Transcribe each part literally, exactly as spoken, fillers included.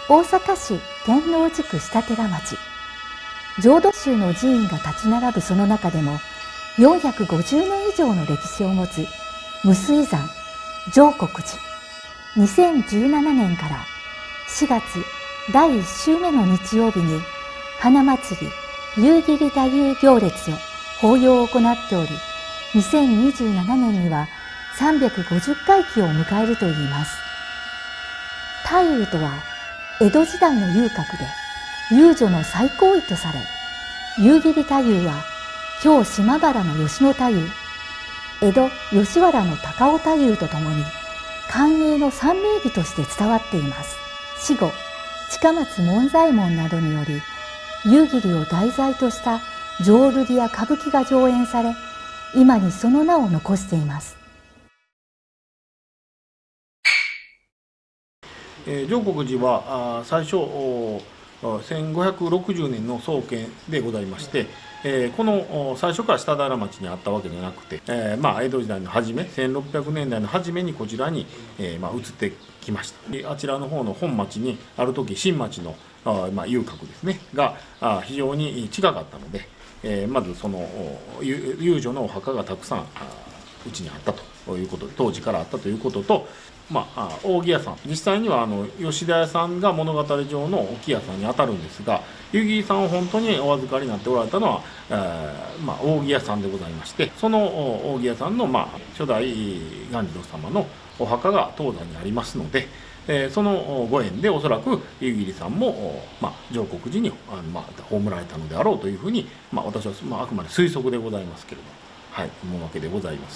大阪市天王寺区下寺町、浄土宗の寺院が立ち並ぶその中でもよんひゃくごじゅうねん以上の歴史を持つ無水山浄国寺。にせんじゅうななねんからしがつだいいっ週目の日曜日に花祭り夕霧太夫行列を法要を行っており、にせんにじゅうななねんにはさんびゃくごじゅっかい忌を迎えるといいます。太夫とは江戸時代の遊郭で遊女の最高位とされ、夕霧太夫は京島原の吉野太夫、江戸吉原の高尾太夫とともに寛永の三名義として伝わっています。死後近松門左衛門などにより夕霧を題材とした浄瑠璃や歌舞伎が上演され、今にその名を残しています。 えー、浄国寺はあ最初せんごひゃくろくじゅうねんの創建でございまして、えー、この最初から下平町にあったわけじゃなくて、えーまあ、江戸時代の初めせんろっぴゃくねんだいの初めにこちらに、えーまあ、移ってきました。であちらの方の本町にある時新町のあ、まあ、遊郭ですねがあ非常に近かったので、えー、まずその遊女のお墓がたくさんあうちにあったということで、当時からあったということと、まあ、扇屋さん、実際にはあの吉田屋さんが物語上の置屋さんにあたるんですが、夕霧さんを本当にお預かりになっておられたのは、えーまあ、扇屋さんでございまして、その扇屋さんの、まあ、初代鴈治郎様のお墓が東西にありますので、えー、そのご縁でおそらく夕霧さんも、まあ、浄国寺にあの、まあ、葬られたのであろうというふうに、まあ、私は、まあ、あくまで推測でございますけれども、はい、思うわけでございます。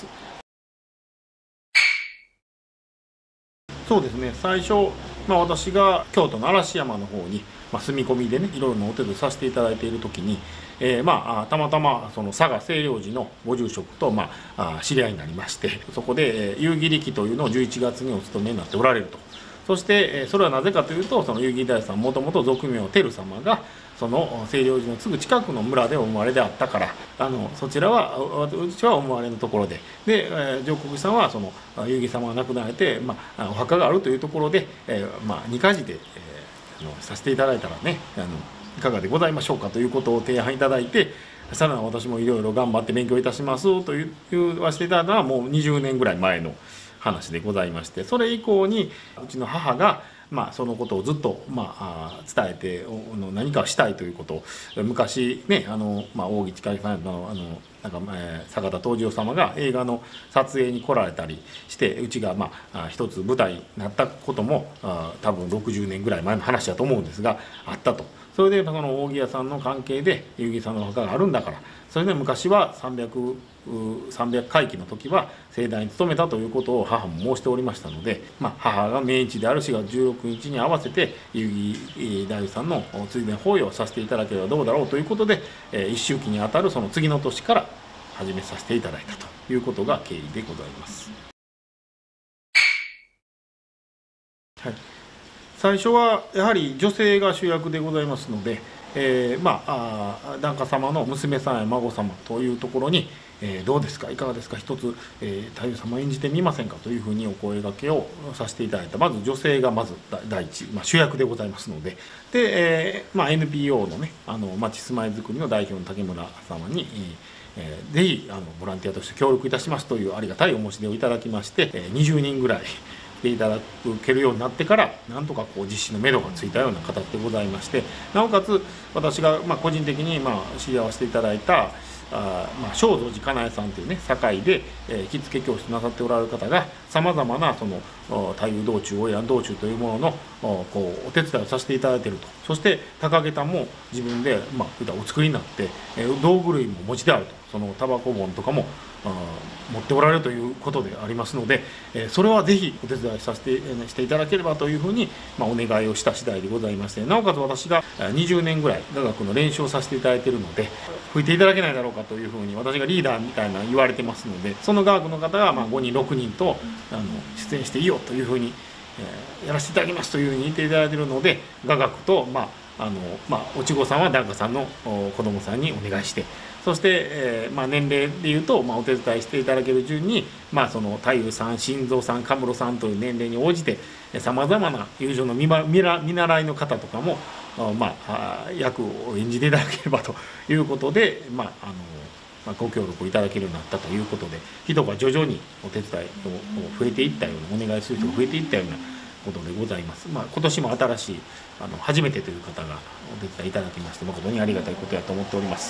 そうですね、最初、まあ、私が京都の嵐山の方に、まあ、住み込みでねいろいろなお手伝いさせていただいている時に、えー、まあたまたまその佐賀清涼寺のご住職と、まあ、知り合いになりまして、そこで、えー、夕霧期というのをじゅういちがつにお勤めになっておられると。そして、えー、それはなぜかというと、その夕霧大師さんもともと俗名照様がその清涼寺のすぐ近くの村でお生まれであったから、あのそちらはうちはお生まれのところで、で、えー、浄国寺さんはその夕霧様が亡くなられて、まあ、お墓があるというところで、えーまあ、にかじで、えー、あのさせていただいたらね、あのいかがでございましょうかということを提案いただいて、さらに私もいろいろ頑張って勉強いたしますという言わせていただいたのはもうにじゅうねんぐらい前の話でございまして、それ以降にうちの母がまあそのことをずっとまあ伝えて何かしたいということを昔ね、あのまあ扇千景さんのあのなんか、えー、坂田藤次郎様が映画の撮影に来られたりして、うちがまあ一つ舞台になったこともあ多分ろくじゅうねんぐらい前の話だと思うんですがあったと。それでその扇屋さんの関係で夕霧さんのお墓があるんだから、それで昔はさんびゃく回忌の時は盛大に務めたということを母も申しておりましたので、まあ、母が命日であるしがつじゅうろくにちに合わせて夕霧大師さんの追善法要をさせていただければどうだろうということで、一周忌にあたるその次の年から始めさせていただいたということが経緯でございます。はい、最初はやはり女性が主役でございますので、えー、まあ檀家様の娘さんや孫様というところに、えー、どうですかいかがですか一つ、えー、太夫様演じてみませんかというふうにお声がけをさせていただいた。まず女性がまず第一、まあ、主役でございますので、で、えーまあ、エヌピーオー のねあの町住まいづくりの代表の竹村様に、えー、ぜひあのボランティアとして協力いたしますというありがたいお申し出をいただきまして、えー、にじゅうにんぐらい来ていただけるようになってから、なんとかこう実施のめどがついたような形でございまして、なおかつ私がまあ個人的にまあ知り合わせていただいたあまあ正蔵寺かなえさんというね堺で、えー、着付け教室なさっておられる方がさまざまなその太夫道中花魁道中というもののこうお手伝いをさせていただいていると。そして高下駄も自分で、まあ、お作りになって、えー、道具類もお持ちであると。そのタバコ本とかも持っておられるということでありますので、えー、それはぜひお手伝いさせて、えー、していただければというふうに、まあ、お願いをした次第でございまして、なおかつ私がにじゅうねんぐらい雅楽の練習をさせていただいているので、吹いていただけないだろうかというふうに私がリーダーみたいな言われてますので、その雅楽の方がまあごにんろくにんとあの出演していいよというふうに、えー、やらせていただきますというふうに言っていただいているので、雅楽とまああのまあ、おちごさんは檀家さんの子供さんにお願いして、 そして、えーまあ、年齢でいうと、まあ、お手伝いしていただける順に、まあ、その太夫さん、新蔵さん、神室さんという年齢に応じてさまざまな友情の見ま見ら見習いの方とかも、まあ、役を演じていただければということで、まああのまあ、ご協力いただけるようになったということで、人が徐々にお手伝いを増えていったような、お願いする人が増えていったようなことでございます。まあ、今年も新しいあの初めてという方がお手伝いいただきまして、誠にありがたいことやと思っております。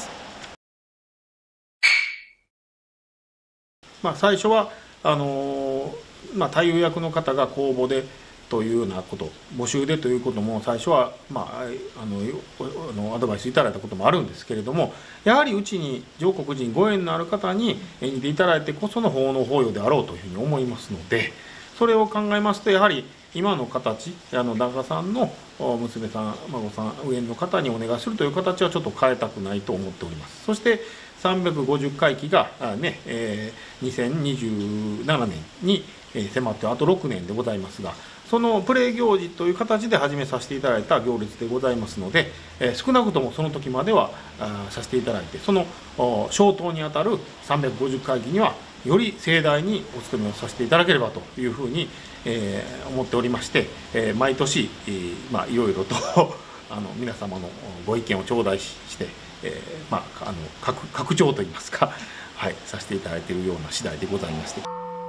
まあ、最初はあの、まあ、太夫役の方が公募でというようなこと、募集でということも最初は、まあ、あのあのアドバイスいただいたこともあるんですけれども、やはりうちに上国人ご縁のある方に演じていただいてこその法の法要であろうというふうに思いますので、それを考えますと、やはり今の形、あの旦那さんの娘さん、孫さん、上の方にお願いするという形はちょっと変えたくないと思っております。そしてさんびゃくごじゅっかい忌が、ねえー、にせんにじゅうななねんに迫ってあとろくねんでございますが、そのプレー行事という形で始めさせていただいた行列でございますので、えー、少なくともその時まではあさせていただいて、その消灯にあたるさんびゃくごじゅっかい忌にはより盛大にお務めをさせていただければというふうに、えー、思っておりまして、えー、毎年、えーまあ、いろいろとあの皆様のご意見を頂戴して、えーまあ、あの 拡, 拡張といいますか、はい、させていただいているような次第でございまして。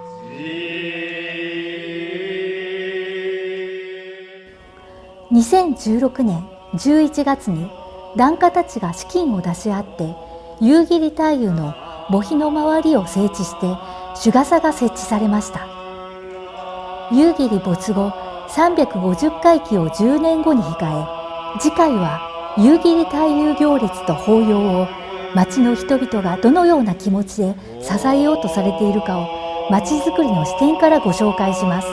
にせんじゅうろくねんじゅういちがつに檀家たちが資金を出し合って夕霧太夫の墓碑の周りを整地して朱傘が設置されました。夕霧没後さんびゃくごじゅっかい忌をじゅうねんごに控え、次回は夕霧太夫行列と法要を町の人々がどのような気持ちで支えようとされているかを町づくりの視点からご紹介します。